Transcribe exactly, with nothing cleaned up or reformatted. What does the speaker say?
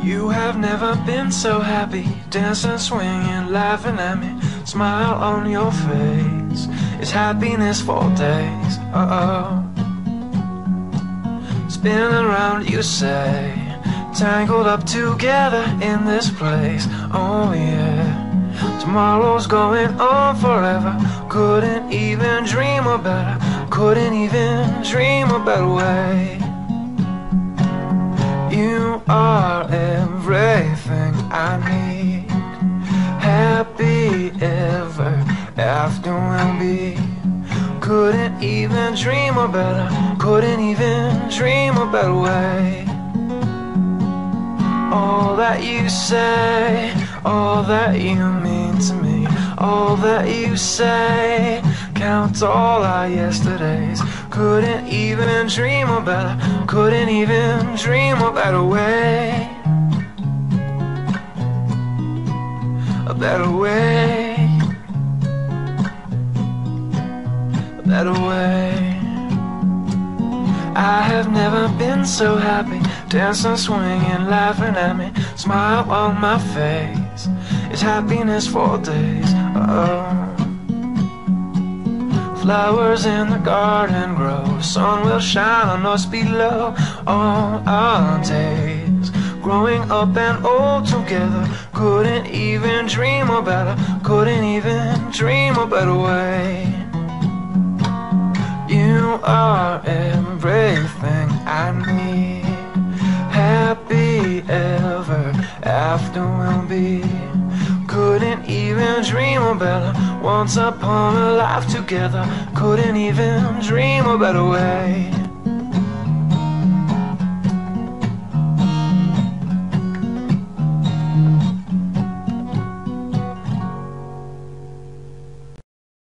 You have never been so happy, dancing, swinging, laughing at me. Smile on your face, it's happiness for days. Uh-oh. Spinning around, you say, tangled up together in this place. Oh yeah, tomorrow's going on forever. Couldn't even dream a better, couldn't even dream a better way. You are everything I need, happy ever after we'll be. Couldn't even dream a better, couldn't even dream a better way. All that you say, all that you mean to me, all that you say counts all our yesterdays. Couldn't even dream a better, couldn't even dream a better way. A better way, a better way. I have never been so happy, dancing, swinging, laughing at me. Smile on my face, it's happiness for days. Oh. Flowers in the garden grow, sun will shine on us below. All our days, growing up and old together. Couldn't even dream a better, couldn't even dream a better way. You are everything I need, happy ever after we'll be. Couldn't even dream a better, once upon a life together. Couldn't even dream a better way.